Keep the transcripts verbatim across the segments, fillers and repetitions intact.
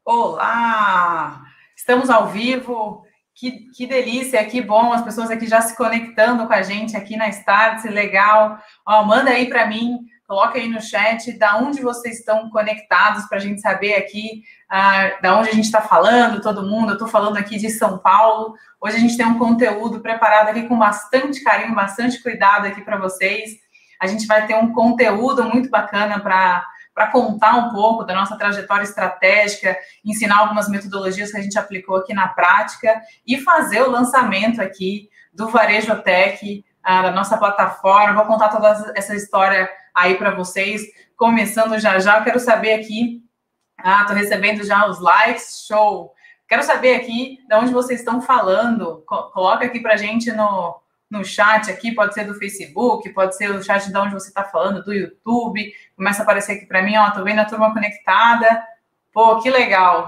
Olá! Estamos ao vivo. Que, que delícia, que bom, as pessoas aqui já se conectando com a gente aqui na Startse, legal. Ó, manda aí para mim, coloca aí no chat da onde vocês estão conectados para a gente saber aqui ah, da onde a gente está falando, todo mundo. Eu estou falando aqui de São Paulo. Hoje a gente tem um conteúdo preparado aqui com bastante carinho, bastante cuidado aqui para vocês. A gente vai ter um conteúdo muito bacana para para contar um pouco da nossa trajetória estratégica, ensinar algumas metodologias que a gente aplicou aqui na prática e fazer o lançamento aqui do Varejo Tech, da nossa plataforma. Vou contar toda essa história aí para vocês, começando já já. Eu quero saber aqui, ah, estou recebendo já os likes, show. Quero saber aqui de onde vocês estão falando. Coloca aqui para a gente no... no chat aqui, pode ser do Facebook, pode ser o chat de onde você está falando, do YouTube, começa a aparecer aqui para mim, ó, tô vendo a turma conectada, pô, que legal.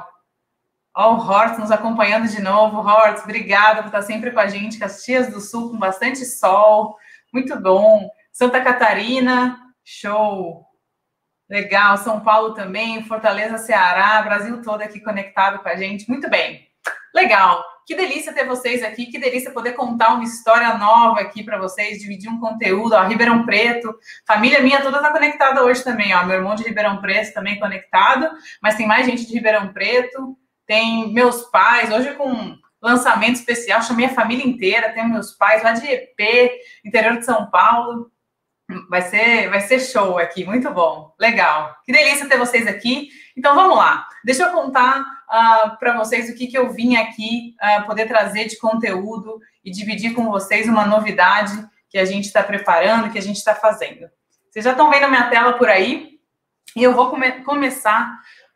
Ó, o Hortz nos acompanhando de novo. Hortz, obrigada por estar sempre com a gente, Caxias do Sul, com bastante sol, muito bom. Santa Catarina, show. Legal, São Paulo também, Fortaleza, Ceará, Brasil todo aqui conectado com a gente, muito bem. Legal, que delícia ter vocês aqui, que delícia poder contar uma história nova aqui para vocês, dividir um conteúdo, ó, Ribeirão Preto, família minha toda tá conectada hoje também, ó, meu irmão de Ribeirão Preto também conectado, mas tem mais gente de Ribeirão Preto, tem meus pais, hoje com lançamento especial, chamei a família inteira, tem meus pais lá de E P, interior de São Paulo, vai ser, vai ser show aqui, muito bom, legal, que delícia ter vocês aqui. Então, vamos lá. Deixa eu contar uh, para vocês o que, que eu vim aqui uh, poder trazer de conteúdo e dividir com vocês uma novidade que a gente está preparando, que a gente está fazendo. Vocês já estão vendo a minha tela por aí? E eu vou come começar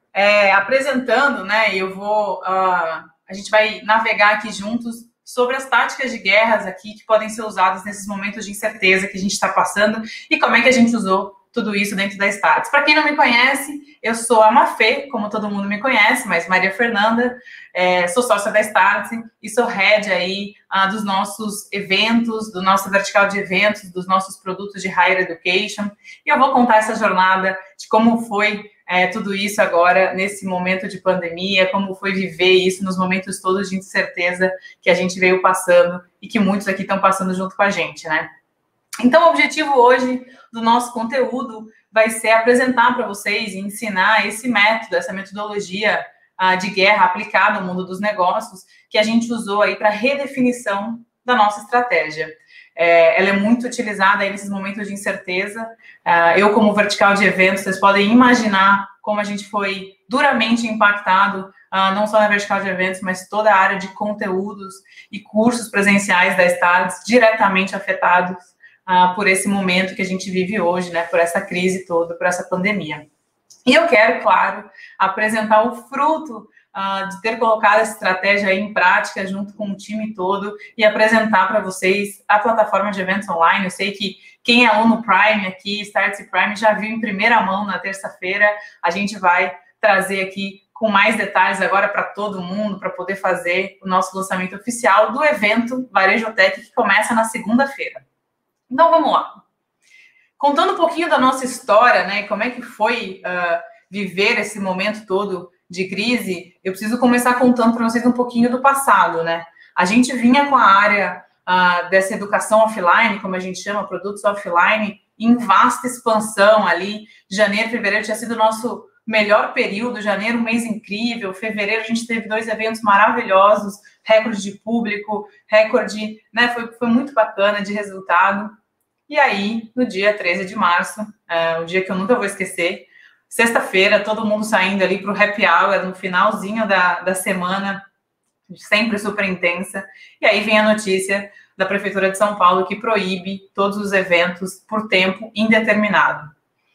é, apresentando, né? Eu vou... Uh, a gente vai navegar aqui juntos sobre as táticas de guerras aqui que podem ser usadas nesses momentos de incerteza que a gente está passando e como é que a gente usou tudo isso dentro da Startse. Para quem não me conhece, eu sou a Mafê, como todo mundo me conhece, mas Maria Fernanda, é, sou sócia da Startse e sou head aí ah, dos nossos eventos, do nosso vertical de eventos, dos nossos produtos de Higher Education. E eu vou contar essa jornada de como foi é, tudo isso agora, nesse momento de pandemia, como foi viver isso nos momentos todos de incerteza que a gente veio passando e que muitos aqui estão passando junto com a gente, né? Então, o objetivo hoje do nosso conteúdo vai ser apresentar para vocês e ensinar esse método, essa metodologia uh, de guerra aplicada ao mundo dos negócios que a gente usou aí para redefinição da nossa estratégia. É, ela é muito utilizada aí nesses momentos de incerteza. Uh, eu, como vertical de eventos, vocês podem imaginar como a gente foi duramente impactado, uh, não só na vertical de eventos, mas toda a área de conteúdos e cursos presenciais da Startse diretamente afetados Uh, por esse momento que a gente vive hoje, né, por essa crise toda, por essa pandemia. E eu quero, claro, apresentar o fruto uh, de ter colocado essa estratégia aí em prática junto com o time todo e apresentar para vocês a plataforma de eventos online. Eu sei que quem é aluno Prime aqui, Startse Prime, já viu em primeira mão na terça-feira. A gente vai trazer aqui com mais detalhes agora para todo mundo, para poder fazer o nosso lançamento oficial do evento Varejo Tech, que começa na segunda-feira. Então, vamos lá. Contando um pouquinho da nossa história, né, como é que foi uh, viver esse momento todo de crise, eu preciso começar contando para vocês um pouquinho do passado, né? A gente vinha com a área uh, dessa educação offline, como a gente chama, produtos offline, em vasta expansão ali. Janeiro, fevereiro tinha sido o nosso melhor período, janeiro, um mês incrível, fevereiro a gente teve dois eventos maravilhosos, recorde de público, recorde, né, foi, foi muito bacana de resultado. E aí, no dia treze de março, é, o dia que eu nunca vou esquecer, sexta-feira, todo mundo saindo ali para o happy hour, no finalzinho da, da semana, sempre super intensa, e aí vem a notícia da Prefeitura de São Paulo que proíbe todos os eventos por tempo indeterminado.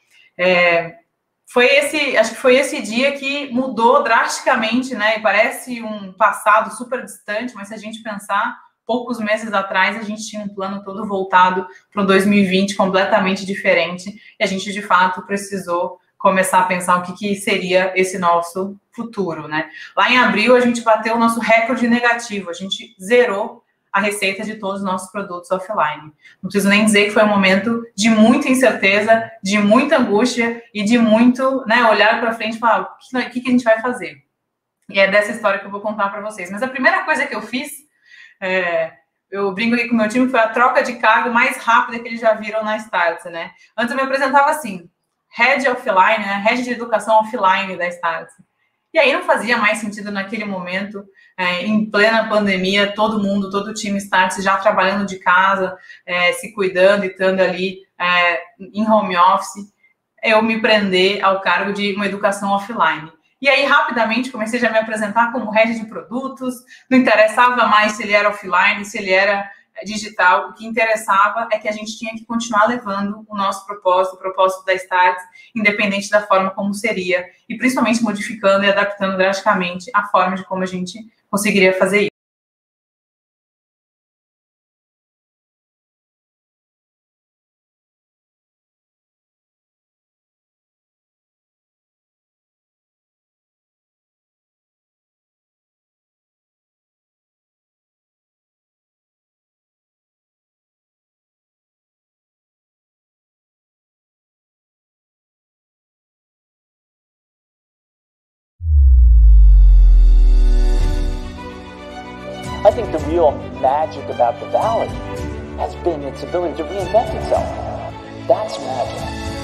É, foi esse, acho que foi esse dia que mudou drasticamente, né, e parece um passado super distante, mas se a gente pensar, poucos meses atrás, a gente tinha um plano todo voltado para o dois mil e vinte, completamente diferente, e a gente, de fato, precisou começar a pensar o que, que seria esse nosso futuro, né? Lá em abril, a gente bateu o nosso recorde negativo, a gente zerou a receita de todos os nossos produtos offline. Não preciso nem dizer que foi um momento de muita incerteza, de muita angústia e de muito, né, olhar para frente e falar, o que, o que a gente vai fazer? E é dessa história que eu vou contar para vocês. Mas a primeira coisa que eu fiz, é, eu brinco aqui com o meu time, foi a troca de cargo mais rápida que eles já viram na Startse, né? Antes eu me apresentava assim, Head Offline, né? Head de Educação Offline da Startse. E aí não fazia mais sentido naquele momento, é, em plena pandemia, todo mundo, todo o time Startse já trabalhando de casa, é, se cuidando e estando ali é, em home office, eu me prender ao cargo de uma educação offline. E aí, rapidamente, comecei já a me apresentar como head de produtos, não interessava mais se ele era offline, se ele era digital, o que interessava é que a gente tinha que continuar levando o nosso propósito, o propósito da Startse, independente da forma como seria, e principalmente modificando e adaptando drasticamente a forma de como a gente conseguiria fazer isso. I think the real magic about the Valley has been its ability to reinvent itself. That's magic.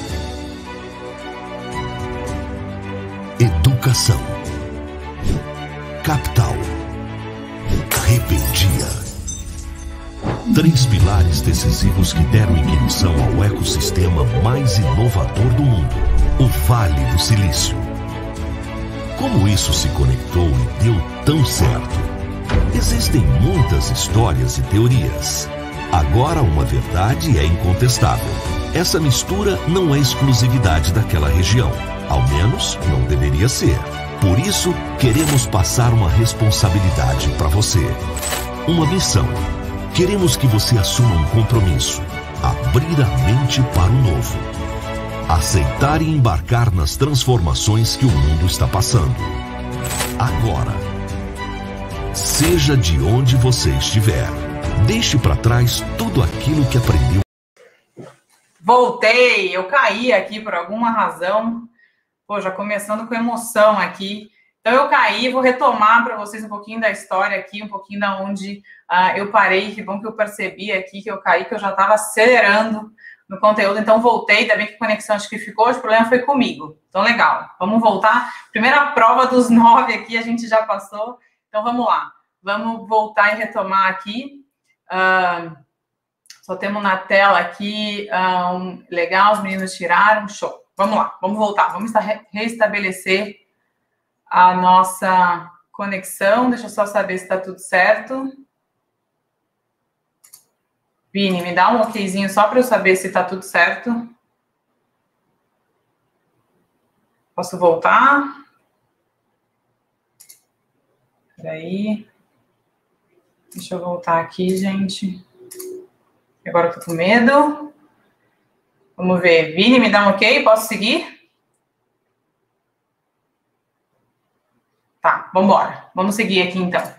Educação. Capital. Repentia. Três pilares decisivos que deram ignição ao ecossistema mais inovador do mundo, o Vale do Silício. Como isso se conectou e deu tão certo? Existem muitas histórias e teorias. Agora, uma verdade é incontestável. Essa mistura não é exclusividade daquela região. Ao menos, não deveria ser. Por isso, queremos passar uma responsabilidade para você. Uma missão. Queremos que você assuma um compromisso. Abrir a mente para o novo. Aceitar e embarcar nas transformações que o mundo está passando. Agora. Seja de onde você estiver. Deixe para trás tudo aquilo que aprendeu. Voltei, eu caí aqui por alguma razão. Pô, já começando com emoção aqui. Então eu caí, vou retomar para vocês um pouquinho da história aqui, um pouquinho da onde uh, eu parei. Que bom que eu percebi aqui que eu caí, que eu já estava acelerando no conteúdo. Então voltei, ainda bem que a conexão acho que ficou, o problema foi comigo. Então legal, vamos voltar. Primeira prova dos nove aqui a gente já passou. Então, vamos lá. Vamos voltar e retomar aqui. Uh, só temos na tela aqui. Um, legal, os meninos tiraram. Show. Vamos lá, vamos voltar. Vamos restabelecer a nossa conexão. Deixa eu só saber se está tudo certo. Vini, me dá um okzinho só para eu saber se está tudo certo. Posso voltar? Peraí. Deixa eu voltar aqui, gente. Agora eu tô com medo. Vamos ver. Vini, me dá um ok? Posso seguir? Tá, vamos embora. Vamos seguir aqui, então.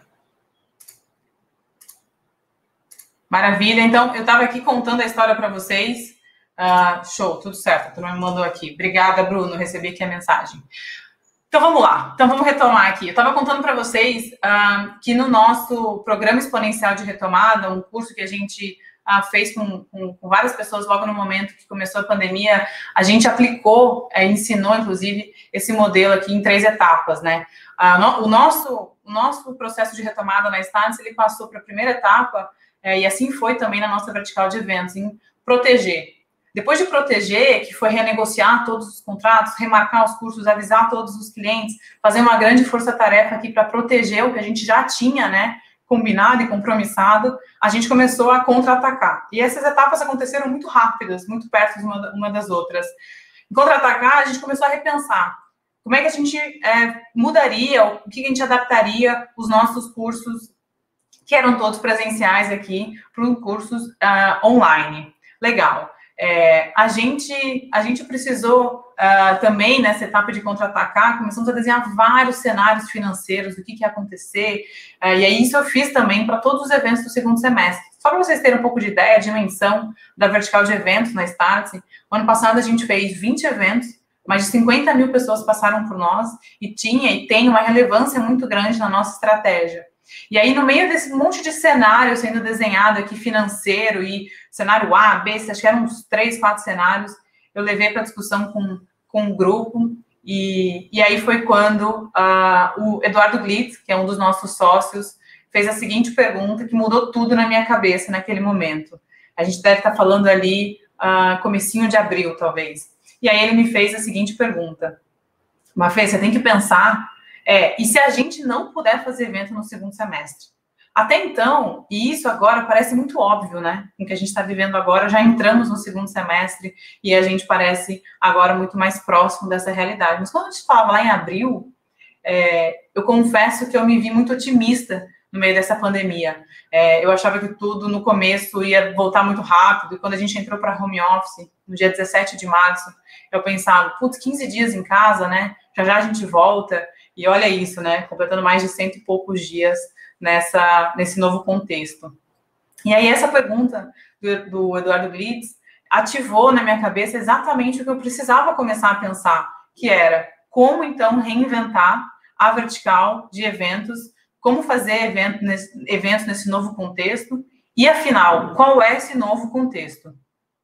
Maravilha. Então, eu estava aqui contando a história para vocês. Uh, show, tudo certo. Tu me mandou aqui. Obrigada, Bruno. Recebi aqui a mensagem. Então, vamos lá. Então, vamos retomar aqui. Eu estava contando para vocês uh, que no nosso Programa Exponencial de Retomada, um curso que a gente uh, fez com, com, com várias pessoas logo no momento que começou a pandemia, a gente aplicou, uh, ensinou, inclusive, esse modelo aqui em três etapas, né? Uh, no, o, nosso, o nosso processo de retomada na Startse, ele passou para a primeira etapa, uh, e assim foi também na nossa vertical de eventos, em proteger. Depois de proteger, que foi renegociar todos os contratos, remarcar os cursos, avisar todos os clientes, fazer uma grande força-tarefa aqui para proteger o que a gente já tinha, né, combinado e compromissado, a gente começou a contra-atacar. E essas etapas aconteceram muito rápidas, muito perto uma, uma das outras. Em contra-atacar, a gente começou a repensar como é que a gente é, mudaria, o que a gente adaptaria os nossos cursos, que eram todos presenciais aqui, para cursos uh, online. Legal. É, a, gente, a gente precisou uh, também, nessa etapa de contra-atacar, começamos a desenhar vários cenários financeiros, do que, que ia acontecer, uh, e aí isso eu fiz também para todos os eventos do segundo semestre. Só para vocês terem um pouco de ideia, a dimensão da vertical de eventos na Startse, o ano passado a gente fez vinte eventos, Mais de cinquenta mil pessoas passaram por nós e tinha e tem uma relevância muito grande na nossa estratégia. E aí, no meio desse monte de cenário sendo desenhado aqui, financeiro, e cenário A, B, acho que eram uns três, quatro cenários, eu levei para discussão com, com o grupo, e, e aí foi quando uh, o Eduardo Glitz, que é um dos nossos sócios, fez a seguinte pergunta, que mudou tudo na minha cabeça naquele momento. A gente deve estar falando ali, uh, comecinho de abril, talvez. E aí ele me fez a seguinte pergunta. Mafê, você tem que pensar, é, e se a gente não puder fazer evento no segundo semestre? Até então, e isso agora parece muito óbvio, né? Com o que a gente está vivendo agora, já entramos no segundo semestre e a gente parece agora muito mais próximo dessa realidade. Mas quando a gente falava lá em abril, é, eu confesso que eu me vi muito otimista no meio dessa pandemia. É, eu achava que tudo no começo ia voltar muito rápido, e quando a gente entrou para home office, no dia dezessete de março, eu pensava, putz, quinze dias em casa, né? Já já a gente volta, e olha isso, né? Completando mais de cento e poucos dias nessa, nesse novo contexto. E aí essa pergunta do, do Eduardo Glitz ativou na minha cabeça exatamente o que eu precisava começar a pensar, que era como, então, reinventar a vertical de eventos, como fazer evento nesse, eventos nesse novo contexto, e, afinal, qual é esse novo contexto?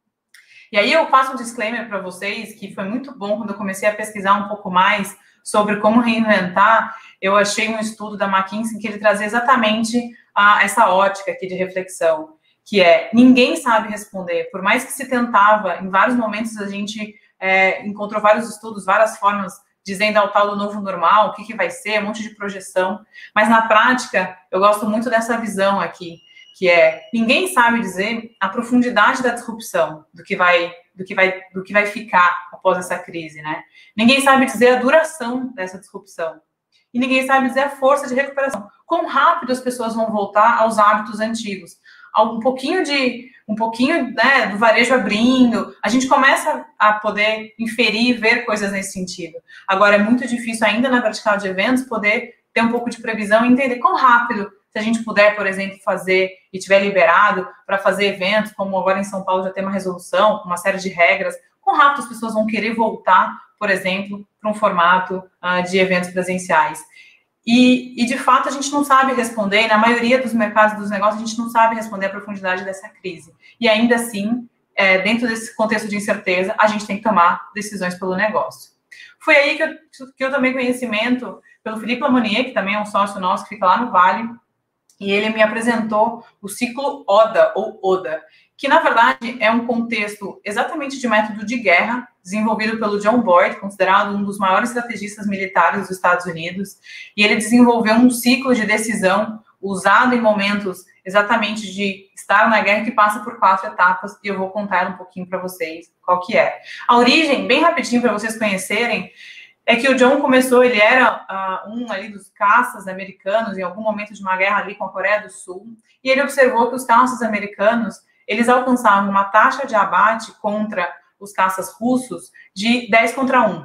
E aí eu faço um disclaimer para vocês, que foi muito bom quando eu comecei a pesquisar um pouco mais sobre como reinventar. Eu achei um estudo da McKinsey que ele trazia exatamente a, essa ótica aqui de reflexão, que é, ninguém sabe responder, por mais que se tentava, em vários momentos a gente é, encontrou vários estudos, várias formas, dizendo ao tal do novo normal, o que, que vai ser, um monte de projeção, mas na prática, eu gosto muito dessa visão aqui, que é, ninguém sabe dizer a profundidade da disrupção, do que vai, do que vai, do que vai ficar após essa crise, né? Ninguém sabe dizer a duração dessa disrupção. E ninguém sabe dizer a força de recuperação. Quão rápido as pessoas vão voltar aos hábitos antigos. Um pouquinho de, um pouquinho, né, do varejo abrindo, a gente começa a poder inferir, ver coisas nesse sentido. Agora, é muito difícil ainda na vertical de eventos poder ter um pouco de previsão e entender quão rápido, se a gente puder, por exemplo, fazer e tiver liberado para fazer eventos, como agora em São Paulo já tem uma resolução, uma série de regras, quão rápido as pessoas vão querer voltar, por exemplo, para um formato uh, de eventos presenciais. E, e, de fato, a gente não sabe responder, na maioria dos mercados dos negócios, a gente não sabe responder a profundidade dessa crise. E ainda assim, é, dentro desse contexto de incerteza, a gente tem que tomar decisões pelo negócio. Foi aí que eu, que eu tomei conhecimento pelo Felipe Lamonier, que também é um sócio nosso, que fica lá no Vale, e ele me apresentou o ciclo ODA, ou ODA, que, na verdade, é um contexto exatamente de método de guerra, desenvolvido pelo John Boyd, considerado um dos maiores estrategistas militares dos Estados Unidos, e ele desenvolveu um ciclo de decisão usado em momentos exatamente de estar na guerra, que passa por quatro etapas, e eu vou contar um pouquinho para vocês qual que é. A origem, bem rapidinho para vocês conhecerem, é que o John começou, ele era uh, um ali dos caças americanos, em algum momento de uma guerra ali com a Coreia do Sul, e ele observou que os caças americanos, eles alcançavam uma taxa de abate contra os caças russos de dez contra um.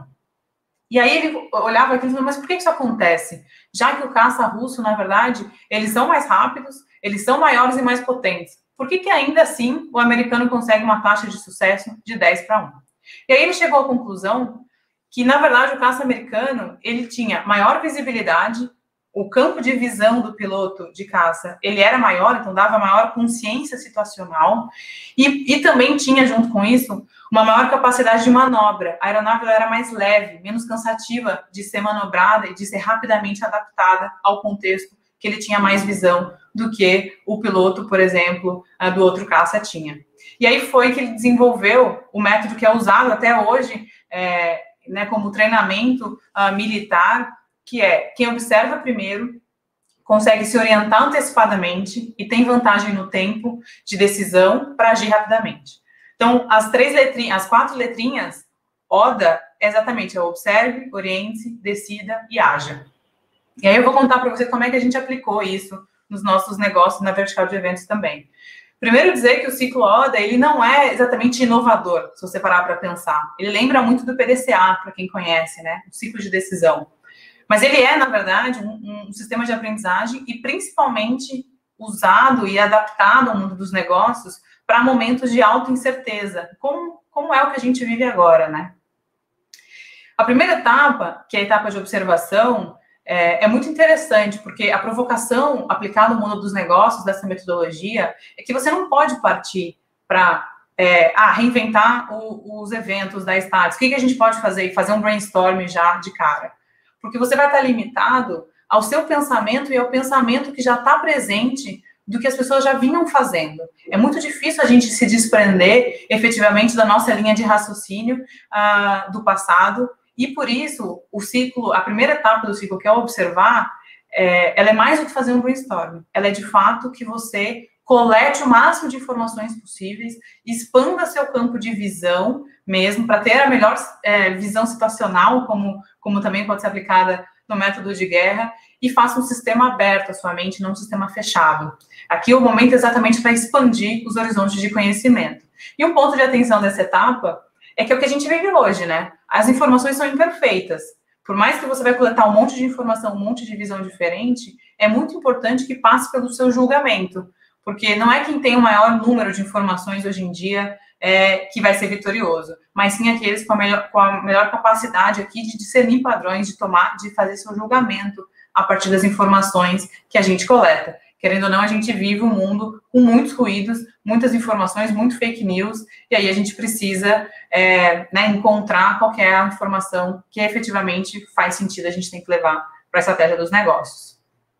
E aí ele olhava aquilo e falou, mas por que isso acontece? Já que o caça russo, na verdade, eles são mais rápidos, eles são maiores e mais potentes. Por que que ainda assim o americano consegue uma taxa de sucesso de dez para um? E aí ele chegou à conclusão que, na verdade, o caça americano, ele tinha maior visibilidade, o campo de visão do piloto de caça, ele era maior, então dava maior consciência situacional, e, e também tinha, junto com isso, uma maior capacidade de manobra. A aeronave era mais leve, menos cansativa de ser manobrada e de ser rapidamente adaptada ao contexto, que ele tinha mais visão do que o piloto, por exemplo, do outro caça tinha. E aí foi que ele desenvolveu o método que é usado até hoje, é, né, como treinamento uh, militar, que é quem observa primeiro, consegue se orientar antecipadamente e tem vantagem no tempo de decisão para agir rapidamente. Então, as três letrinhas, as quatro letrinhas, ODA, é exatamente, é observe, oriente, decida e haja. E aí eu vou contar para você como é que a gente aplicou isso nos nossos negócios, na vertical de eventos também. Primeiro dizer que o ciclo ODA, ele não é exatamente inovador, se você parar para pensar. Ele lembra muito do P D C A, para quem conhece, né? O ciclo de decisão. Mas ele é, na verdade, um, um sistema de aprendizagem e principalmente usado e adaptado ao mundo dos negócios para momentos de alta incerteza, como, como é o que a gente vive agora, né? A primeira etapa, que é a etapa de observação, é, é muito interessante, porque a provocação aplicada no mundo dos negócios, dessa metodologia, é que você não pode partir para é, ah, reinventar o, os eventos da Startse. O que, que a gente pode fazer? Fazer um brainstorming já de cara. Porque você vai estar limitado ao seu pensamento e ao pensamento que já está presente do que as pessoas já vinham fazendo. É muito difícil a gente se desprender efetivamente da nossa linha de raciocínio uh, do passado, e por isso o ciclo, a primeira etapa do ciclo, que é observar, é, ela é mais do que fazer um brainstorm. Ela é de fato que você colete o máximo de informações possíveis, expanda seu campo de visão mesmo, para ter a melhor é, visão situacional, como, como também pode ser aplicada no método de guerra, e faça um sistema aberto à sua mente, não um sistema fechado. Aqui o momento é exatamente para expandir os horizontes de conhecimento. E um ponto de atenção dessa etapa é que é o que a gente vive hoje, né? As informações são imperfeitas. Por mais que você vai coletar um monte de informação, um monte de visão diferente, é muito importante que passe pelo seu julgamento, porque não é quem tem o maior número de informações hoje em dia é, que vai ser vitorioso, mas sim aqueles com a melhor, com a melhor capacidade aqui de discernir padrões, de tomar, de fazer seu julgamento a partir das informações que a gente coleta. Querendo ou não, a gente vive um mundo com muitos ruídos, muitas informações, muito fake news, e aí a gente precisa é, né, encontrar qual que é a informação que efetivamente faz sentido, a gente tem que levar para a estratégia dos negócios.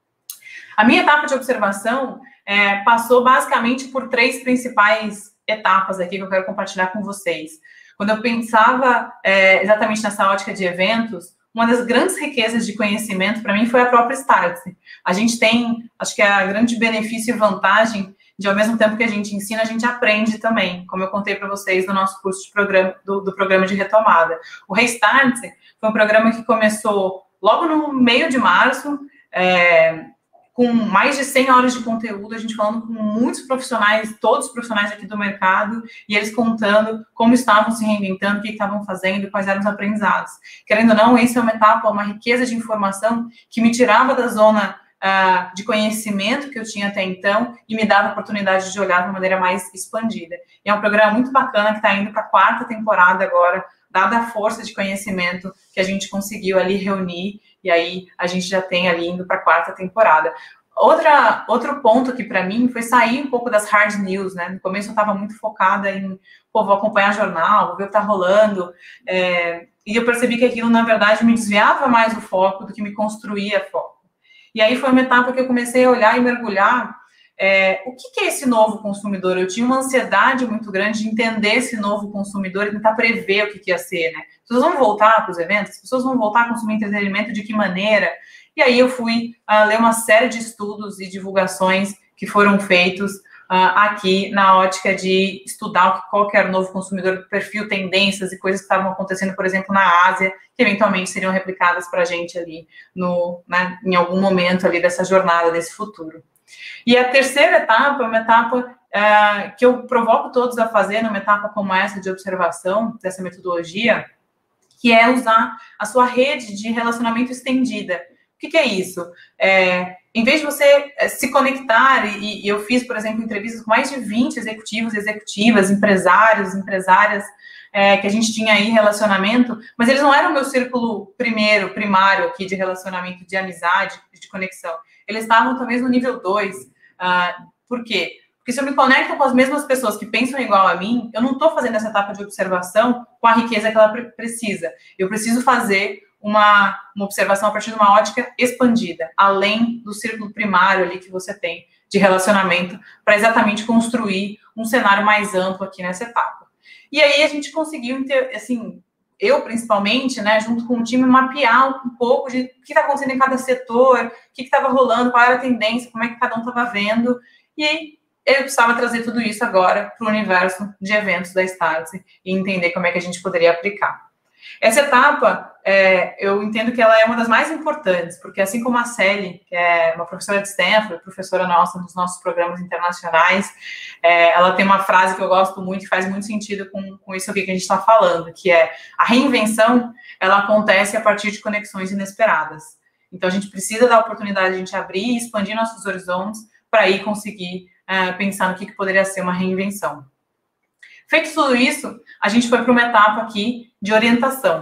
A minha etapa de observação é, passou basicamente por três principais etapas aqui que eu quero compartilhar com vocês. Quando eu pensava é, exatamente nessa ótica de eventos, uma das grandes riquezas de conhecimento para mim foi a própria Startse. A gente tem, acho que é a grande benefício e vantagem de, ao mesmo tempo que a gente ensina, a gente aprende também, como eu contei para vocês no nosso curso de programa, do, do programa de retomada. O Restartse foi um programa que começou logo no meio de março, é, com mais de cem horas de conteúdo, a gente falando com muitos profissionais, todos os profissionais aqui do mercado, e eles contando como estavam se reinventando, o que estavam fazendo, quais eram os aprendizados. Querendo ou não, isso é uma etapa, uma riqueza de informação que me tirava da zona uh, de conhecimento que eu tinha até então e me dava a oportunidade de olhar de uma maneira mais expandida. E é um programa muito bacana que está indo para a quarta temporada agora, dada a força de conhecimento que a gente conseguiu ali reunir, e aí a gente já tem ali indo para a quarta temporada. Outra, outro ponto que para mim foi sair um pouco das hard news, né? No começo eu estava muito focada em, pô, vou acompanhar jornal, vou ver o que está rolando, é, e eu percebi que aquilo, na verdade, me desviava mais o foco do que me construía foco. E aí foi uma etapa que eu comecei a olhar e mergulhar É, o que, que é esse novo consumidor? Eu tinha uma ansiedade muito grande de entender esse novo consumidor e tentar prever o que, que ia ser, né? As pessoas vão voltar para os eventos? As pessoas vão voltar a consumir entretenimento de que maneira? E aí eu fui uh, ler uma série de estudos e divulgações que foram feitos uh, aqui na ótica de estudar qual que era o novo consumidor, perfil, tendências e coisas que estavam acontecendo, por exemplo, na Ásia, que eventualmente seriam replicadas para a gente ali no, né, em algum momento ali dessa jornada, desse futuro. E a terceira etapa é uma etapa uh, que eu provoco todos a fazer numa etapa como essa de observação, dessa metodologia, que é usar a sua rede de relacionamento estendida. O que, que é isso? É, em vez de você se conectar, e, e eu fiz, por exemplo, entrevistas com mais de vinte executivos e executivas, empresários, empresárias, é, que a gente tinha aí relacionamento, mas eles não eram o meu círculo primeiro, primário aqui de relacionamento, de amizade, de conexão. Eles estavam talvez no nível dois. Uh, por quê? Porque se eu me conecto com as mesmas pessoas que pensam igual a mim, eu não estou fazendo essa etapa de observação com a riqueza que ela pre- precisa. Eu preciso fazer uma, uma observação a partir de uma ótica expandida, além do círculo primário ali que você tem de relacionamento, para exatamente construir um cenário mais amplo aqui nessa etapa. E aí a gente conseguiu, assim, eu principalmente, né, junto com o time, mapear um pouco de o que está acontecendo em cada setor, o que estava rolando, qual era a tendência, como é que cada um estava vendo, e aí eu precisava trazer tudo isso agora para o universo de eventos da Startse e entender como é que a gente poderia aplicar. Essa etapa, é, eu entendo que ela é uma das mais importantes, porque assim como a Sally, que é uma professora de Stanford, professora nossa nos nossos programas internacionais, é, ela tem uma frase que eu gosto muito e faz muito sentido com, com isso aqui que a gente está falando, que é a reinvenção, ela acontece a partir de conexões inesperadas. Então, a gente precisa dar a oportunidade de a gente abrir e expandir nossos horizontes para aí conseguir é, pensar no que, que poderia ser uma reinvenção. Feito tudo isso, a gente foi para uma etapa aqui de orientação,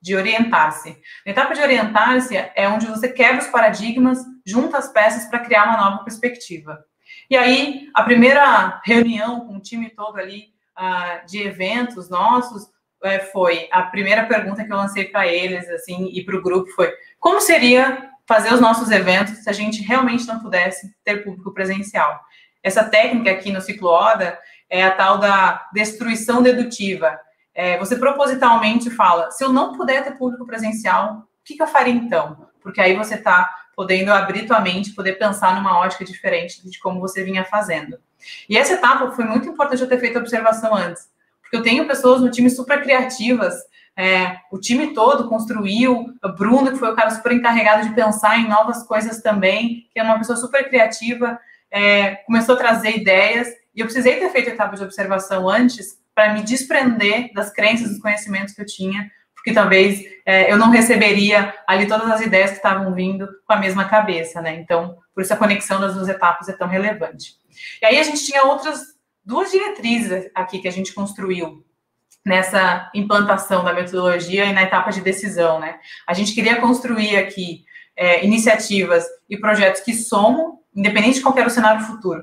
de orientar-se. A etapa de orientar-se é onde você quebra os paradigmas, junta as peças para criar uma nova perspectiva. E aí, a primeira reunião com o time todo ali uh, de eventos nossos uh, foi, a primeira pergunta que eu lancei para eles, assim, e para o grupo foi, como seria fazer os nossos eventos se a gente realmente não pudesse ter público presencial? Essa técnica aqui no ciclo ODA é a tal da destruição dedutiva. É, você propositalmente fala, se eu não puder ter público presencial, o que, que eu faria então? Porque aí você está podendo abrir tua mente, poder pensar numa ótica diferente de como você vinha fazendo. E essa etapa foi muito importante eu ter feito a observação antes, porque eu tenho pessoas no time super criativas, é, o time todo construiu, o Bruno, que foi o cara super encarregado de pensar em novas coisas também, que é uma pessoa super criativa, é, começou a trazer ideias, e eu precisei ter feito a etapa de observação antes para me desprender das crenças, dos conhecimentos que eu tinha, porque talvez é, eu não receberia ali todas as ideias que estavam vindo com a mesma cabeça, né? Então, por isso a conexão das duas etapas é tão relevante. E aí a gente tinha outras duas diretrizes aqui que a gente construiu nessa implantação da metodologia e na etapa de decisão, né? A gente queria construir aqui é, iniciativas e projetos que somam, independente de qual era o cenário futuro.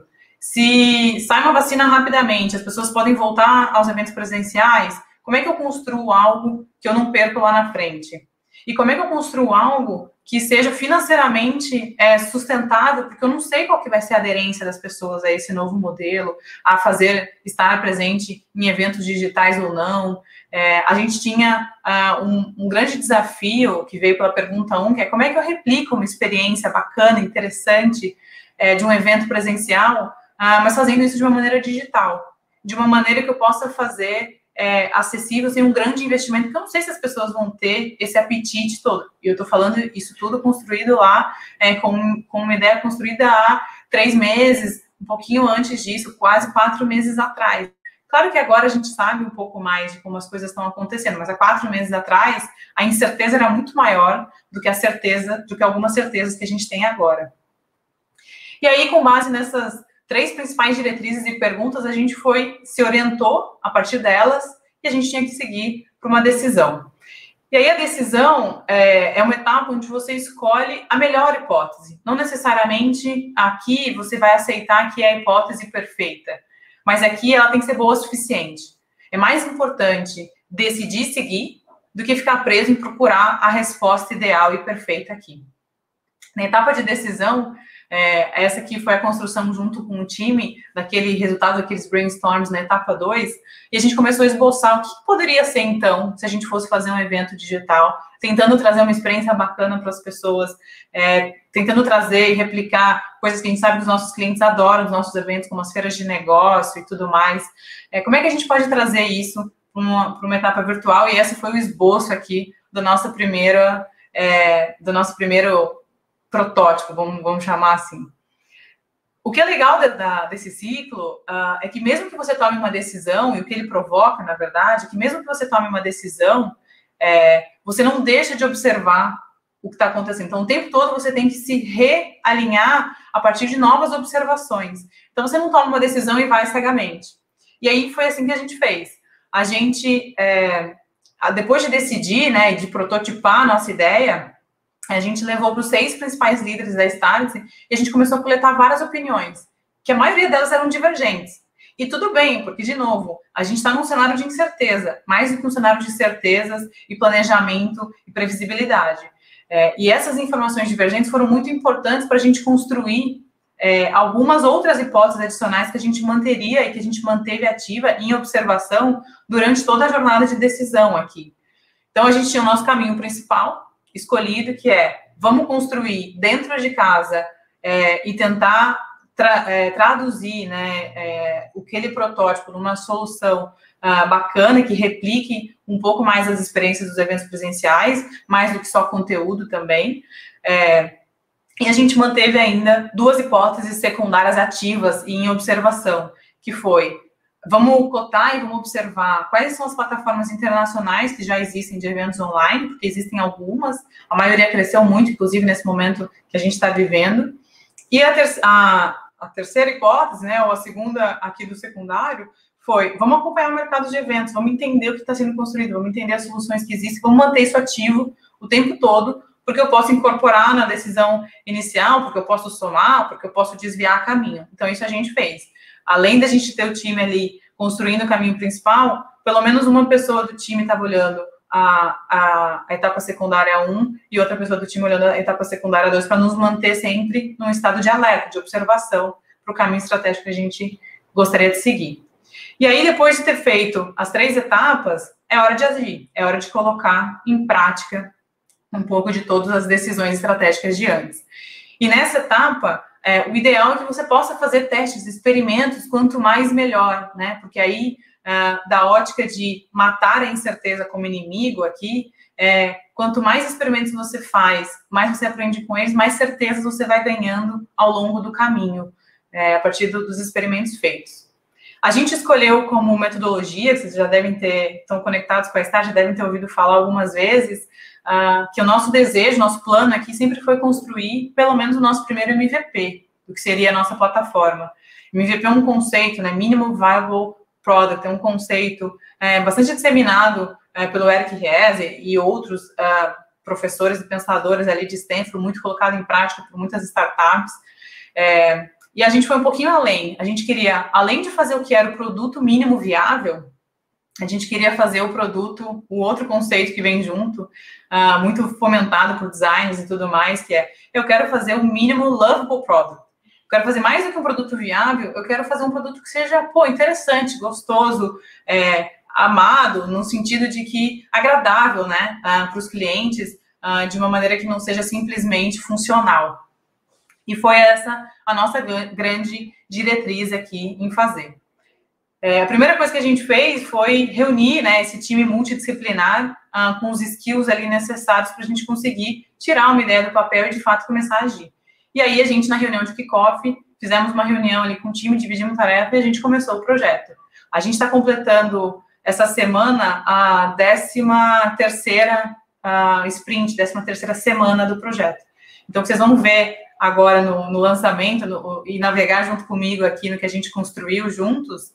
Se sai uma vacina rapidamente, as pessoas podem voltar aos eventos presenciais, como é que eu construo algo que eu não perco lá na frente? E como é que eu construo algo que seja financeiramente é, sustentável, porque eu não sei qual que vai ser a aderência das pessoas a esse novo modelo, a fazer, estar presente em eventos digitais ou não. É, a gente tinha uh, um, um grande desafio, que veio pela pergunta um, que é como é que eu replico uma experiência bacana, interessante, é, de um evento presencial, uh, mas fazendo isso de uma maneira digital, de uma maneira que eu possa fazer É, acessível, sem um grande investimento, porque eu não sei se as pessoas vão ter esse apetite todo. E eu estou falando isso tudo construído lá, é, com, com uma ideia construída há três meses, um pouquinho antes disso, quase quatro meses atrás. Claro que agora a gente sabe um pouco mais de como as coisas estão acontecendo, mas há quatro meses atrás, a incerteza era muito maior do que a certeza, do que algumas certezas que a gente tem agora. E aí, com base nessas três principais diretrizes e perguntas, a gente foi, se orientou a partir delas e a gente tinha que seguir para uma decisão. E aí a decisão é, é uma etapa onde você escolhe a melhor hipótese. Não necessariamente aqui você vai aceitar que é a hipótese perfeita, mas aqui ela tem que ser boa o suficiente. É mais importante decidir seguir do que ficar preso em procurar a resposta ideal e perfeita aqui. Na etapa de decisão, É, essa aqui foi a construção junto com o time, daquele resultado daqueles brainstorms na etapa dois, e a gente começou a esboçar o que poderia ser, então, se a gente fosse fazer um evento digital, tentando trazer uma experiência bacana para as pessoas, é, tentando trazer e replicar coisas que a gente sabe que os nossos clientes adoram, os nossos eventos, como as feiras de negócio e tudo mais. É, como é que a gente pode trazer isso para uma, para uma etapa virtual? E esse foi o esboço aqui do nosso primeiro, é, do nosso primeiro protótipo, vamos, vamos chamar assim. O que é legal de, da, desse ciclo uh, é que mesmo que você tome uma decisão, e o que ele provoca, na verdade, é que mesmo que você tome uma decisão, é, você não deixa de observar o que está acontecendo. Então, o tempo todo você tem que se realinhar a partir de novas observações. Então, você não toma uma decisão e vai cegamente. E aí, foi assim que a gente fez. A gente, é, depois de decidir, né, de prototipar a nossa ideia, a gente levou para os seis principais líderes da Startse e a gente começou a coletar várias opiniões, que a maioria delas eram divergentes. E tudo bem, porque, de novo, a gente está num cenário de incerteza, mais do que um cenário de certezas e planejamento e previsibilidade. É, e essas informações divergentes foram muito importantes para a gente construir é, algumas outras hipóteses adicionais que a gente manteria e que a gente manteve ativa em observação durante toda a jornada de decisão aqui. Então, a gente tinha o nosso caminho principal escolhido, que é, vamos construir dentro de casa é, e tentar tra é, traduzir, né, é, aquele protótipo numa solução uh, bacana, que replique um pouco mais as experiências dos eventos presenciais, mais do que só conteúdo também. É, e a gente manteve ainda duas hipóteses secundárias ativas e em observação, que foi, vamos cotar e vamos observar quais são as plataformas internacionais que já existem de eventos online, porque existem algumas, a maioria cresceu muito, inclusive nesse momento que a gente está vivendo. E a, ter a, a terceira hipótese, né, ou a segunda aqui do secundário, foi, vamos acompanhar o mercado de eventos, vamos entender o que está sendo construído, vamos entender as soluções que existem, vamos manter isso ativo o tempo todo, porque eu posso incorporar na decisão inicial, porque eu posso somar, porque eu posso desviar caminho. Então, isso a gente fez. Além da gente ter o time ali construindo o caminho principal, pelo menos uma pessoa do time estava olhando a, a, a etapa secundária um e outra pessoa do time olhando a etapa secundária dois, para nos manter sempre num estado de alerta, de observação, para o caminho estratégico que a gente gostaria de seguir. E aí, depois de ter feito as três etapas, é hora de agir, é hora de colocar em prática um pouco de todas as decisões estratégicas de antes. E nessa etapa, é, o ideal é que você possa fazer testes, experimentos, quanto mais melhor, né? Porque aí, é, da ótica de matar a incerteza como inimigo aqui, é, quanto mais experimentos você faz, mais você aprende com eles, mais certezas você vai ganhando ao longo do caminho, é, a partir do, dos experimentos feitos. A gente escolheu como metodologia, vocês já devem ter, estão conectados com a Start, já devem ter ouvido falar algumas vezes, Uh, que o nosso desejo, nosso plano aqui sempre foi construir pelo menos o nosso primeiro M V P, do que seria a nossa plataforma. M V P é um conceito, né, Minimum Viable Product, é um conceito é, bastante disseminado é, pelo Eric Riese e outros uh, professores e pensadores ali de Stanford, muito colocado em prática por muitas startups. É, e a gente foi um pouquinho além. A gente queria, além de fazer o que era o produto mínimo viável, a gente queria fazer o produto, o outro conceito que vem junto, uh, muito fomentado por designers e tudo mais, que é, eu quero fazer o mínimo lovable product. Eu quero fazer mais do que um produto viável, eu quero fazer um produto que seja, pô, interessante, gostoso, é, amado, no sentido de que agradável, né, uh, para os clientes, uh, de uma maneira que não seja simplesmente funcional. E foi essa a nossa grande diretriz aqui em fazer. É, a primeira coisa que a gente fez foi reunir, né, esse time multidisciplinar uh, com os skills ali necessários para a gente conseguir tirar uma ideia do papel e, de fato, começar a agir. E aí, a gente, na reunião de kickoff, fizemos uma reunião ali com o time, dividimos tarefa e a gente começou o projeto. A gente está completando, essa semana, a décima terceira uh, sprint, décima terceira semana do projeto. Então, vocês vão ver agora no, no lançamento no, e navegar junto comigo aqui no que a gente construiu juntos,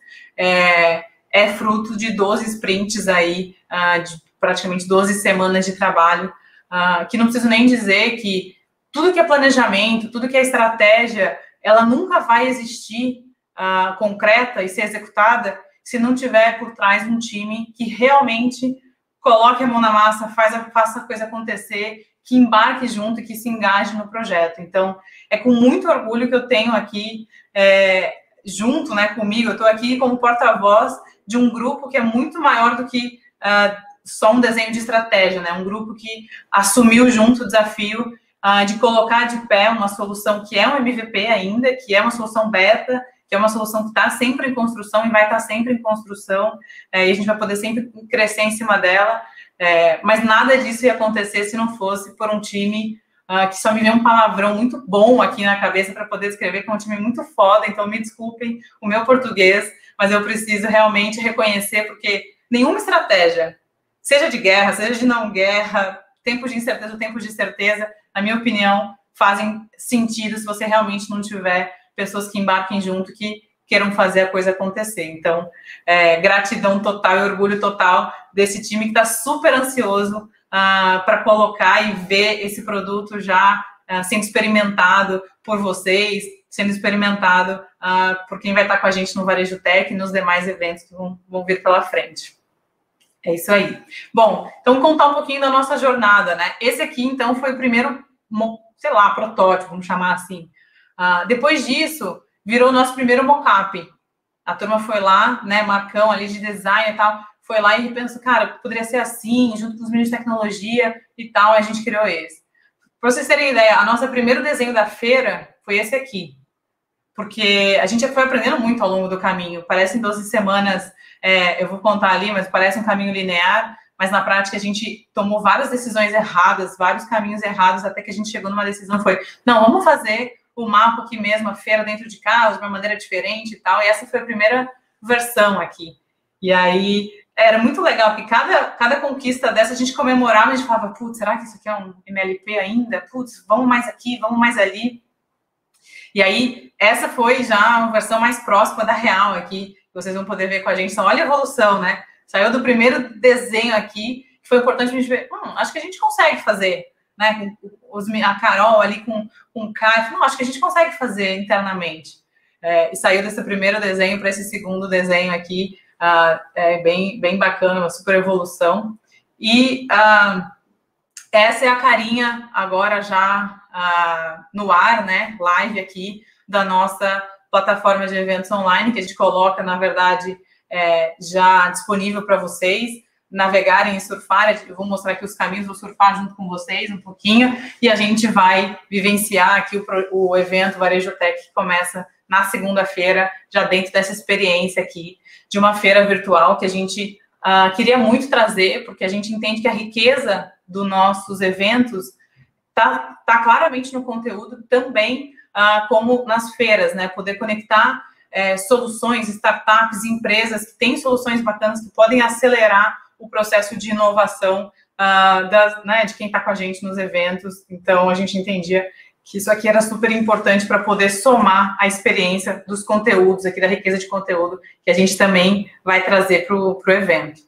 é, é fruto de doze sprints aí, uh, de praticamente doze semanas de trabalho, uh, que não preciso nem dizer que tudo que é planejamento, tudo que é estratégia, ela nunca vai existir uh, concreta e ser executada se não tiver por trás um time que realmente coloque a mão na massa, faz a, faça a coisa acontecer, que embarque junto e que se engaje no projeto. Então, é com muito orgulho que eu tenho aqui, é, junto, né, comigo, eu estou aqui como porta-voz de um grupo que é muito maior do que uh, só um desenho de estratégia, né, um grupo que assumiu junto o desafio uh, de colocar de pé uma solução que é um M V P ainda, que é uma solução beta, que é uma solução que está sempre em construção e vai estar sempre em construção, é, e a gente vai poder sempre crescer em cima dela. É, mas nada disso ia acontecer se não fosse por um time uh, que só me veio um palavrão muito bom aqui na cabeça para poder descrever, que é um time muito foda, então me desculpem o meu português, mas eu preciso realmente reconhecer, porque nenhuma estratégia, seja de guerra, seja de não guerra, tempos de incerteza ou tempos de certeza, na minha opinião, fazem sentido se você realmente não tiver pessoas que embarquem junto, que queiram fazer a coisa acontecer. Então, é, gratidão total e orgulho total desse time que está super ansioso uh, para colocar e ver esse produto já uh, sendo experimentado por vocês, sendo experimentado uh, por quem vai estar com a gente no Varejo Tech e nos demais eventos que vão, vão vir pela frente. É isso aí. Bom, então contar um pouquinho da nossa jornada, né? Esse aqui, então, foi o primeiro, sei lá, protótipo, vamos chamar assim. Uh, depois disso, virou o nosso primeiro mock-up. A turma foi lá, né, Marcão ali de design e tal, foi lá e pensou, cara, poderia ser assim, junto com os meninos de tecnologia e tal, a gente criou esse. Para vocês terem ideia, a nossa primeiro desenho da feira foi esse aqui. Porque a gente foi aprendendo muito ao longo do caminho. Parecem doze semanas, é, eu vou contar ali, mas parece um caminho linear, mas na prática a gente tomou várias decisões erradas, vários caminhos errados, até que a gente chegou numa decisão, foi, não, vamos fazer o mapa aqui mesmo, a feira dentro de casa, de uma maneira diferente e tal, e essa foi a primeira versão aqui. E aí, era muito legal, porque cada, cada conquista dessa a gente comemorava, a gente falava, putz, será que isso aqui é um M L P ainda? Putz, vamos mais aqui, vamos mais ali. E aí, essa foi já uma versão mais próxima da real aqui. vocês vão poder ver com a gente. Então, olha a evolução, né? Saiu do primeiro desenho aqui, que foi importante a gente ver, hum, acho que a gente consegue fazer, né? Os, a Carol ali com, com o Caio, não, acho que a gente consegue fazer internamente. É, e saiu desse primeiro desenho para esse segundo desenho aqui, uh, é bem, bem bacana, uma super evolução. E uh, essa é a carinha agora já uh, no ar, né, live aqui, da nossa plataforma de eventos online, que a gente coloca, na verdade, é, já disponível para vocês navegarem e surfar. Eu vou mostrar aqui os caminhos, vou surfar junto com vocês um pouquinho, e a gente vai vivenciar aqui o, o evento Varejo Tech, que começa na segunda-feira, já dentro dessa experiência aqui, de uma feira virtual que a gente uh, queria muito trazer, porque a gente entende que a riqueza dos nossos eventos está tá claramente no conteúdo, também uh, como nas feiras, né? Poder conectar é, soluções, startups, empresas que têm soluções bacanas que podem acelerar o processo de inovação uh, das, né, de quem está com a gente nos eventos. Então, a gente entendia que isso aqui era super importante para poder somar a experiência dos conteúdos, aqui da riqueza de conteúdo, que a gente também vai trazer para o evento.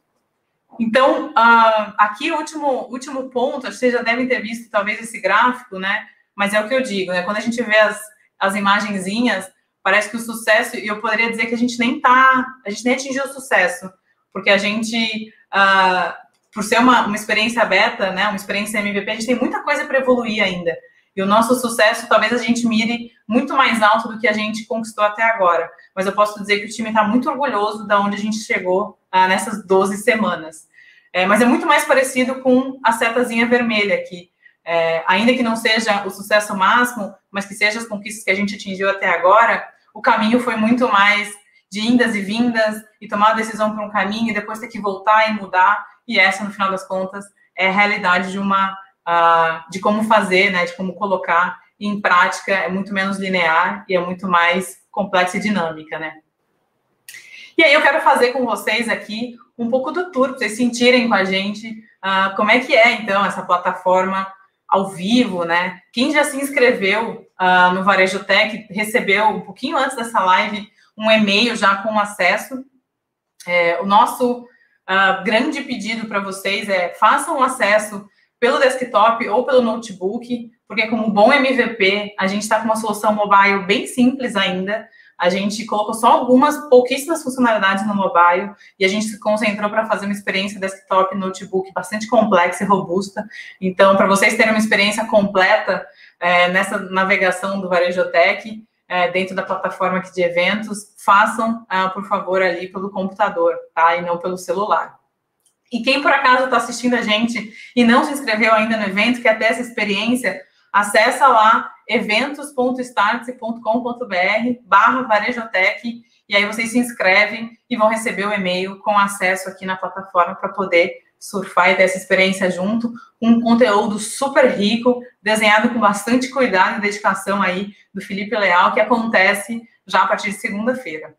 Então, uh, aqui o último, último ponto, vocês já devem ter visto talvez esse gráfico, né? Mas é o que eu digo, né? Quando a gente vê as, as imagenzinhas, parece que o sucesso, e eu poderia dizer que a gente nem tá, a gente nem atingiu o sucesso, porque a gente, uh, por ser uma, uma experiência beta, né? Uma experiência M V P, a gente tem muita coisa para evoluir ainda. E o nosso sucesso, talvez a gente mire muito mais alto do que a gente conquistou até agora. Mas eu posso dizer que o time está muito orgulhoso de onde a gente chegou ah, nessas doze semanas. É, mas é muito mais parecido com a setazinha vermelha aqui. É, ainda que não seja o sucesso máximo, mas que seja as conquistas que a gente atingiu até agora, o caminho foi muito mais de indas e vindas, e tomar a decisão por um caminho, e depois ter que voltar e mudar. E essa, no final das contas, é a realidade de uma... Uh, de como fazer, né, de como colocar em prática, é muito menos linear e é muito mais complexa e dinâmica, né. E aí eu quero fazer com vocês aqui um pouco do tour, para vocês sentirem com a gente uh, como é que é, então, essa plataforma ao vivo, né. Quem já se inscreveu uh, no Varejo Tech recebeu, um pouquinho antes dessa live, um e-mail já com acesso. É, o nosso uh, grande pedido para vocês é façam acesso pelo desktop ou pelo notebook, porque como bom M V P, a gente está com uma solução mobile bem simples ainda. A gente colocou só algumas, pouquíssimas funcionalidades no mobile, e a gente se concentrou para fazer uma experiência desktop e notebook bastante complexa e robusta. Então, para vocês terem uma experiência completa é, nessa navegação do Varejo Tech, é, dentro da plataforma aqui de eventos, façam, ah, por favor, ali pelo computador, tá? E não pelo celular. E quem, por acaso, está assistindo a gente e não se inscreveu ainda no evento, quer ter essa experiência, acessa lá eventos ponto startse ponto com ponto br barra varejotech, e aí vocês se inscrevem e vão receber o e-mail com acesso aqui na plataforma para poder surfar e ter essa experiência junto, com um conteúdo super rico, desenhado com bastante cuidado e dedicação aí do Felipe Leal, que acontece já a partir de segunda-feira.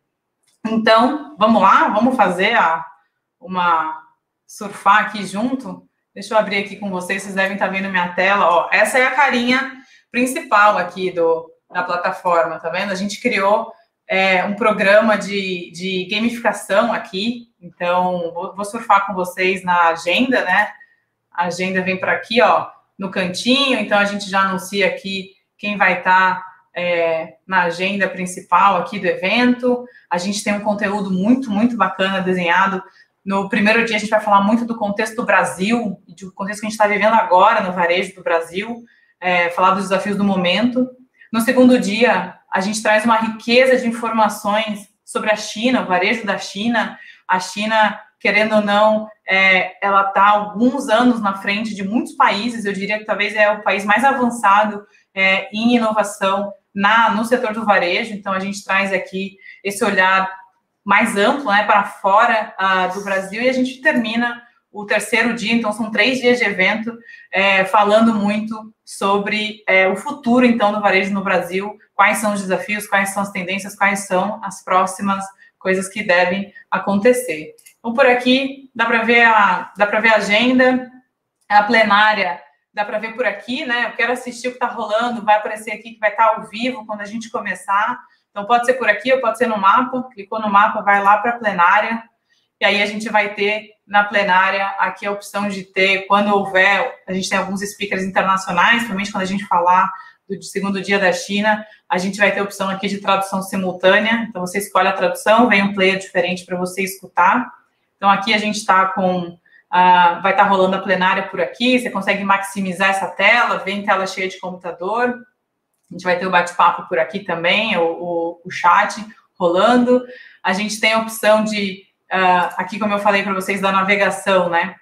Então, vamos lá? Vamos fazer a, uma... surfar aqui junto. Deixa eu abrir aqui com vocês, vocês devem estar vendo minha tela. Ó, essa é a carinha principal aqui do, da plataforma, tá vendo? A gente criou é, um programa de, de gamificação aqui, então vou, vou surfar com vocês na agenda, né? A agenda vem para aqui, ó, no cantinho, então a gente já anuncia aqui quem vai estar é, na agenda principal aqui do evento. A gente tem um conteúdo muito, muito bacana desenhado. No primeiro dia, a gente vai falar muito do contexto do Brasil, do contexto que a gente está vivendo agora no varejo do Brasil, é, falar dos desafios do momento. No segundo dia, a gente traz uma riqueza de informações sobre a China, o varejo da China. A China, querendo ou não, é, ela está alguns anos na frente de muitos países. Eu diria que talvez é o país mais avançado é, em inovação na, no setor do varejo. Então, a gente traz aqui esse olhar mais amplo, né, para fora uh, do Brasil, e a gente termina o terceiro dia, então são três dias de evento, é, falando muito sobre é, o futuro, então, do varejo no Brasil, quais são os desafios, quais são as tendências, quais são as próximas coisas que devem acontecer. Então, por aqui, dá para ver a, dá para ver a agenda, a plenária, dá para ver por aqui, né, eu quero assistir o que está rolando, vai aparecer aqui que vai estar ao vivo quando a gente começar. Então, pode ser por aqui ou pode ser no mapa. Clicou no mapa, vai lá para a plenária. E aí a gente vai ter na plenária aqui a opção de ter, quando houver, a gente tem alguns speakers internacionais, principalmente quando a gente falar do segundo dia da China, a gente vai ter a opção aqui de tradução simultânea. Então, você escolhe a tradução, vem um player diferente para você escutar. Então, aqui a gente está com... Uh, vai estar tá rolando a plenária por aqui, você consegue maximizar essa tela, vem tela cheia de computador. A gente vai ter o bate-papo por aqui também, o, o, o chat rolando. A gente tem a opção de, uh, aqui como eu falei para vocês, da navegação, né?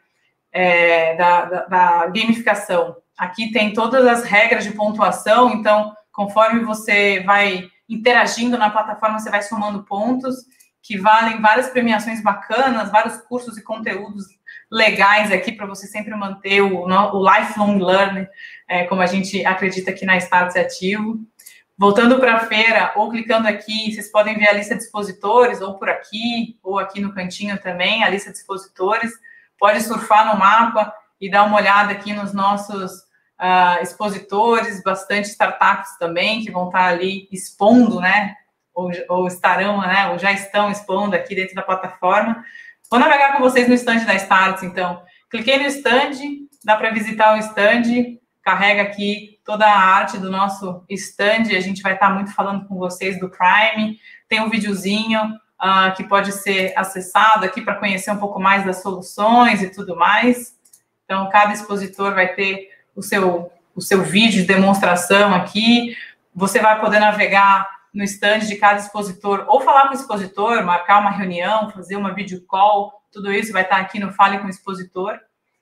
É, da, da, da gamificação. Aqui tem todas as regras de pontuação, então, conforme você vai interagindo na plataforma, você vai somando pontos, que valem várias premiações bacanas, vários cursos e conteúdos legais aqui para você sempre manter o, o lifelong learning, é, como a gente acredita aqui na Startse Ativo. Voltando para a feira, ou clicando aqui, vocês podem ver a lista de expositores, ou por aqui, ou aqui no cantinho também, a lista de expositores. Pode surfar no mapa e dar uma olhada aqui nos nossos uh, expositores, bastante startups também, que vão estar ali expondo, né, ou, ou estarão, né, ou já estão expondo aqui dentro da plataforma. Vou navegar com vocês no stand da Startse, então. Cliquei no stand, dá para visitar o stand, carrega aqui toda a arte do nosso stand, a gente vai estar muito falando com vocês do Prime, tem um videozinho uh, que pode ser acessado aqui para conhecer um pouco mais das soluções e tudo mais. Então, cada expositor vai ter o seu, o seu vídeo de demonstração aqui, você vai poder navegar no stand de cada expositor, ou falar com o expositor, marcar uma reunião, fazer uma video call, tudo isso vai estar aqui no Fale com o Expositor,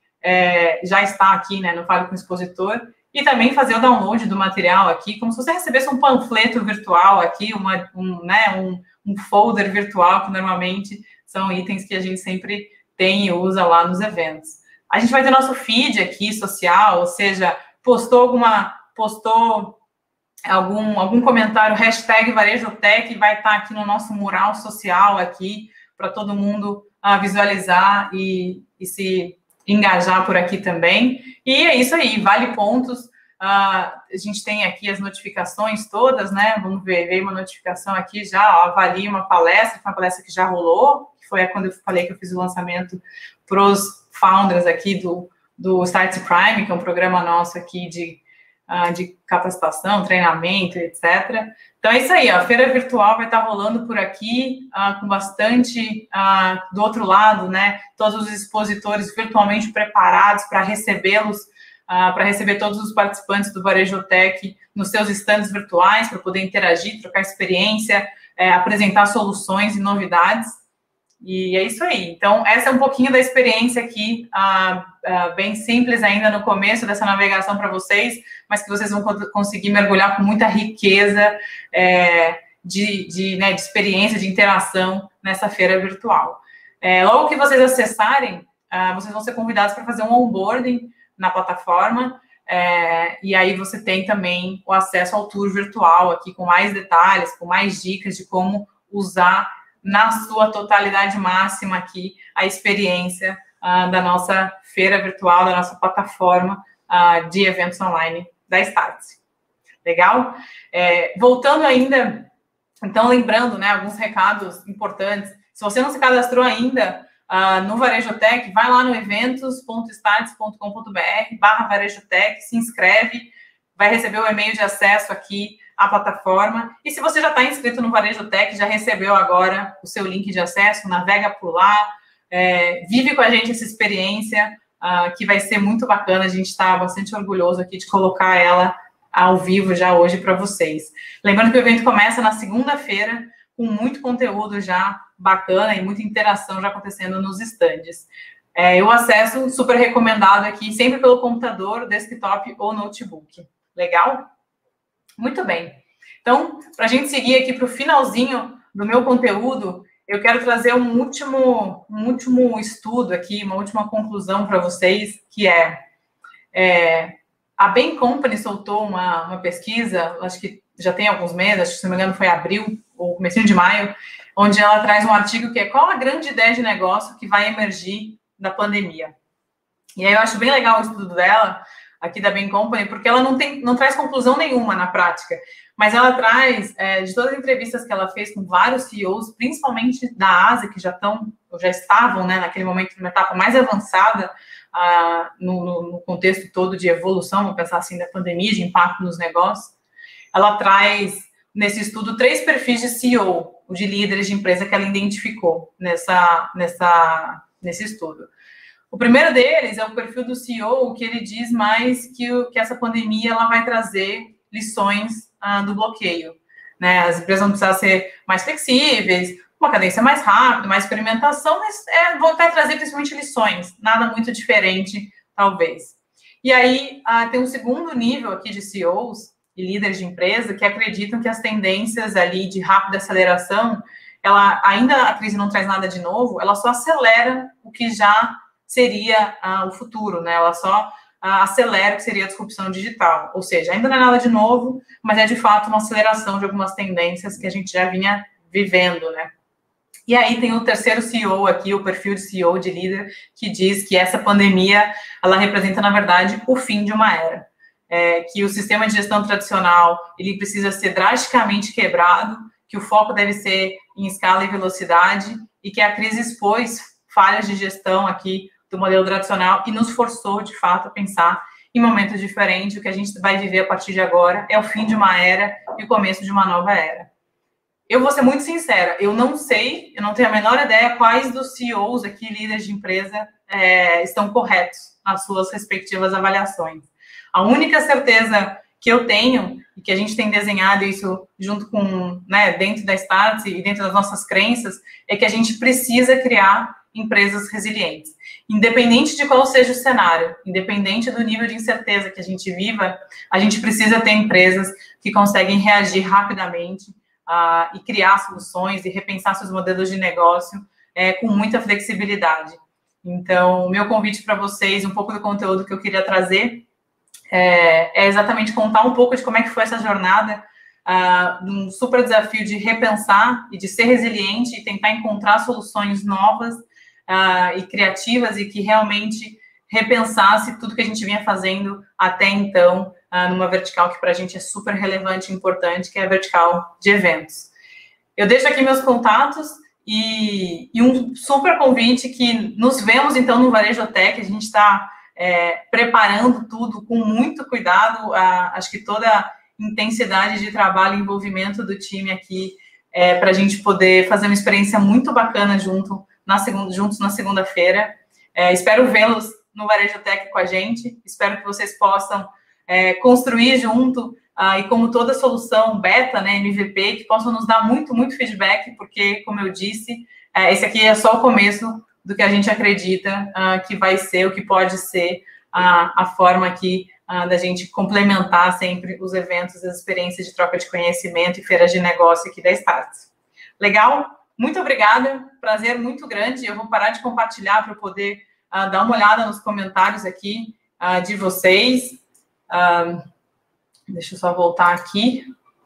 é, já está aqui, né, no Fale com o Expositor, e também fazer o download do material aqui, como se você recebesse um panfleto virtual aqui, uma, um, né, um, um folder virtual, que normalmente são itens que a gente sempre tem e usa lá nos eventos. A gente vai ter nosso feed aqui, social, ou seja, postou alguma, postou... Algum, algum comentário, hashtag VarejoTech, vai estar aqui no nosso mural social aqui, para todo mundo uh, visualizar e, e se engajar por aqui também. E é isso aí, vale pontos. Uh, a gente tem aqui as notificações todas, né? Vamos ver, veio uma notificação aqui já, ó, avalie uma palestra, uma palestra que já rolou, que foi quando eu falei que eu fiz o lançamento para os founders aqui do, do Startse Prime, que é um programa nosso aqui de Uh, de capacitação, treinamento, etcétera. Então, é isso aí, ó, a feira virtual vai estar rolando por aqui, uh, com bastante, uh, do outro lado, né, todos os expositores virtualmente preparados para recebê-los, uh, para receber todos os participantes do VarejoTech nos seus stands virtuais, para poder interagir, trocar experiência, é, apresentar soluções e novidades. E é isso aí. Então, essa é um pouquinho da experiência aqui, uh, uh, bem simples ainda no começo dessa navegação para vocês, mas que vocês vão conseguir mergulhar com muita riqueza é, de, de, né, de experiência, de interação nessa feira virtual. É, logo que vocês acessarem, uh, vocês vão ser convidados para fazer um onboarding na plataforma, é, e aí você tem também o acesso ao tour virtual aqui, com mais detalhes, com mais dicas de como usar na sua totalidade máxima aqui, a experiência uh, da nossa feira virtual, da nossa plataforma uh, de eventos online da Startse. Legal? É, voltando ainda, então, lembrando, né, alguns recados importantes. Se você não se cadastrou ainda uh, no VarejoTech, vai lá no eventos ponto startse ponto com ponto br barra VarejoTech, se inscreve, vai receber o e-mail de acesso aqui a plataforma, e se você já está inscrito no VarejoTech, já recebeu agora o seu link de acesso, navega por lá, é, vive com a gente essa experiência, uh, que vai ser muito bacana, a gente está bastante orgulhoso aqui de colocar ela ao vivo já hoje para vocês. Lembrando que o evento começa na segunda-feira, com muito conteúdo já bacana e muita interação já acontecendo nos estandes. É, o acesso super recomendado aqui, sempre pelo computador, desktop ou notebook. Legal? Muito bem. Então, para a gente seguir aqui para o finalzinho do meu conteúdo, eu quero trazer um último, um último estudo aqui, uma última conclusão para vocês, que é, é a Bain Company soltou uma, uma pesquisa, acho que já tem alguns meses, acho que, se não me engano, foi abril ou comecinho de maio, onde ela traz um artigo que é qual a grande ideia de negócio que vai emergir da pandemia. E aí eu acho bem legal o estudo dela. aqui da Bain Company, porque ela não, tem, não traz conclusão nenhuma na prática, mas ela traz, é, de todas as entrevistas que ela fez com vários C E Os, principalmente da Ásia, que já, estão, já estavam, né, naquele momento, numa etapa mais avançada, ah, no, no contexto todo de evolução, vamos pensar assim, da pandemia, de impacto nos negócios, ela traz, nesse estudo, três perfis de C E O, de líderes de empresa que ela identificou nessa, nessa, nesse estudo. O primeiro deles é o perfil do C E O, que ele diz mais que, o, que essa pandemia ela vai trazer lições ah, do bloqueio. Né? As empresas vão precisar ser mais flexíveis, uma cadência mais rápida, mais experimentação, mas é, vão trazer principalmente lições, nada muito diferente, talvez. E aí ah, tem um segundo nível aqui de C E Os e líderes de empresa que acreditam que as tendências ali de rápida aceleração, ela ainda a crise não traz nada de novo, ela só acelera o que já seria uh, o futuro, né? Ela só uh, acelera o que seria a disrupção digital. Ou seja, ainda não é nada de novo, mas é de fato uma aceleração de algumas tendências que a gente já vinha vivendo, né? E aí tem o terceiro C E O aqui, o perfil de C E O, de líder, que diz que essa pandemia, ela representa, na verdade, o fim de uma era. É, que o sistema de gestão tradicional, ele precisa ser drasticamente quebrado, que o foco deve ser em escala e velocidade, e que a crise expôs falhas de gestão aqui do modelo tradicional e nos forçou, de fato, a pensar em momentos diferentes. O que a gente vai viver a partir de agora é o fim de uma era e o começo de uma nova era. Eu vou ser muito sincera, eu não sei, eu não tenho a menor ideia quais dos C E Os aqui, líderes de empresa, é, estão corretos nas suas respectivas avaliações. A única certeza que eu tenho, e que a gente tem desenhado isso junto com, né, dentro da Startse e dentro das nossas crenças, é que a gente precisa criar empresas resilientes. Independente de qual seja o cenário, independente do nível de incerteza que a gente viva, a gente precisa ter empresas que conseguem reagir rapidamente uh, e criar soluções e repensar seus modelos de negócio é, com muita flexibilidade. Então, o meu convite para vocês, um pouco do conteúdo que eu queria trazer, é, é exatamente contar um pouco de como é que foi essa jornada, uh, de um super desafio de repensar e de ser resiliente e tentar encontrar soluções novas uh, e criativas e que realmente repensasse tudo que a gente vinha fazendo até então, uh, numa vertical que para a gente é super relevante e importante, que é a vertical de eventos. Eu deixo aqui meus contatos e, e um super convite que nos vemos, então, no Varejotec. A gente está é, preparando tudo com muito cuidado, uh, acho que toda a intensidade de trabalho e envolvimento do time aqui é, para a gente poder fazer uma experiência muito bacana junto na segunda, juntos na segunda-feira. É, espero vê-los no Varejotec com a gente, espero que vocês possam é, construir junto, ah, e como toda solução beta, né, M V P, que possam nos dar muito, muito feedback, porque, como eu disse, é, esse aqui é só o começo do que a gente acredita ah, que vai ser, o que pode ser a, a forma aqui ah, da gente complementar sempre os eventos, as experiências de troca de conhecimento e feiras de negócio aqui da Startse. Legal? Muito obrigada, prazer muito grande. Eu vou parar de compartilhar para eu poder uh, dar uma olhada nos comentários aqui uh, de vocês. Uh, deixa eu só voltar aqui.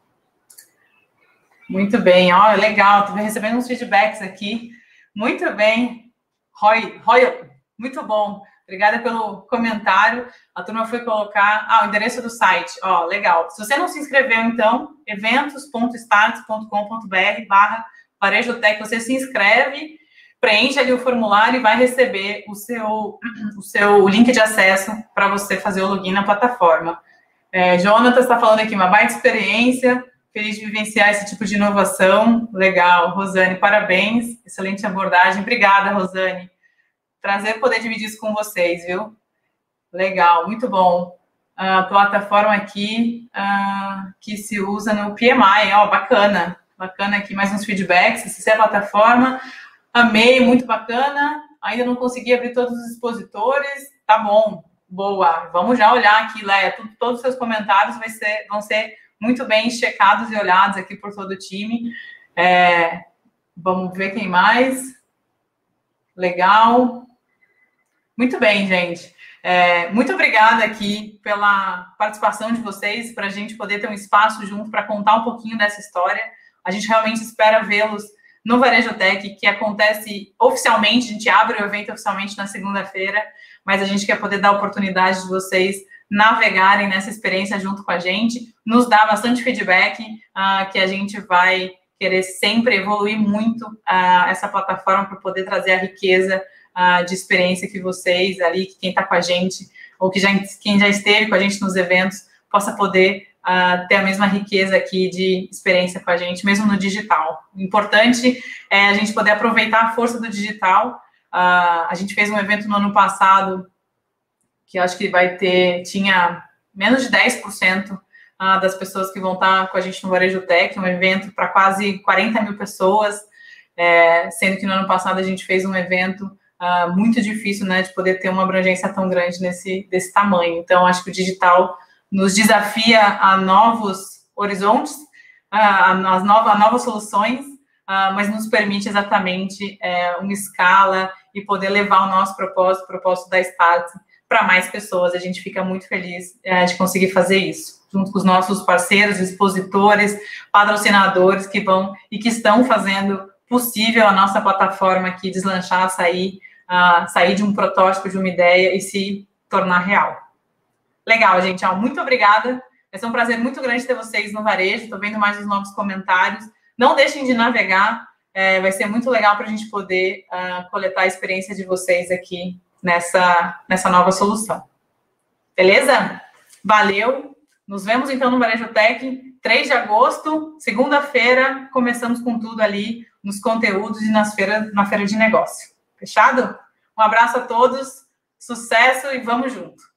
Muito bem, ó, legal, estou recebendo uns feedbacks aqui. Muito bem, Roy, Roy, muito bom. Obrigada pelo comentário. A turma foi colocar... Ah, o endereço do site. Ó, legal. Se você não se inscreveu, então, eventos ponto startse ponto com ponto br barra Varejotec, você se inscreve, preenche ali o formulário e vai receber o seu, o seu link de acesso para você fazer o login na plataforma. É, Jonathan está falando aqui, uma baita experiência, feliz de vivenciar esse tipo de inovação. Legal, Rosane, parabéns, excelente abordagem. Obrigada, Rosane. Prazer poder dividir isso com vocês, viu? Legal, muito bom. A plataforma aqui uh, que se usa no P M I, ó, bacana. Bacana aqui, mais uns feedbacks. Essa é a plataforma. Amei, muito bacana. Ainda não consegui abrir todos os expositores. Tá bom, boa. Vamos já olhar aqui, Léa. Todos os seus comentários vai ser, vão ser muito bem checados e olhados aqui por todo o time. É, vamos ver quem mais. Legal. Muito bem, gente. É, muito obrigada aqui pela participação de vocês, para a gente poder ter um espaço junto para contar um pouquinho dessa história. A gente realmente espera vê-los no Varejotec, que acontece oficialmente, a gente abre o evento oficialmente na segunda-feira, mas a gente quer poder dar a oportunidade de vocês navegarem nessa experiência junto com a gente, nos dá bastante feedback, uh, que a gente vai querer sempre evoluir muito uh, essa plataforma para poder trazer a riqueza uh, de experiência que vocês ali, que quem está com a gente, ou que já, quem já esteve com a gente nos eventos, possa poder uh, ter a mesma riqueza aqui de experiência com a gente, mesmo no digital. O importante é a gente poder aproveitar a força do digital. Uh, a gente fez um evento no ano passado, que eu acho que vai ter, tinha menos de dez por cento uh, das pessoas que vão estar com a gente no Varejo Tech, um evento para quase quarenta mil pessoas, é, sendo que no ano passado a gente fez um evento uh, muito difícil, né, de poder ter uma abrangência tão grande nesse, desse tamanho. Então, acho que o digital nos desafia a novos horizontes, a, a, novas, a novas soluções, uh, mas nos permite exatamente é, uma escala e poder levar o nosso propósito, o propósito da Startse, para mais pessoas. A gente fica muito feliz é, de conseguir fazer isso, junto com os nossos parceiros, expositores, patrocinadores que vão e que estão fazendo possível a nossa plataforma aqui deslanchar, sair, uh, sair de um protótipo, de uma ideia e se tornar real. Legal, gente. Ó, muito obrigada. Vai ser um prazer muito grande ter vocês no Varejo. Estou vendo mais os novos comentários. Não deixem de navegar. É, vai ser muito legal para a gente poder uh, coletar a experiência de vocês aqui nessa, nessa nova solução. Beleza? Valeu. Nos vemos, então, no Varejo Tech, três de agosto, segunda-feira. Começamos com tudo ali nos conteúdos e nas feira, na feira de negócio. Fechado? Um abraço a todos. Sucesso e vamos junto.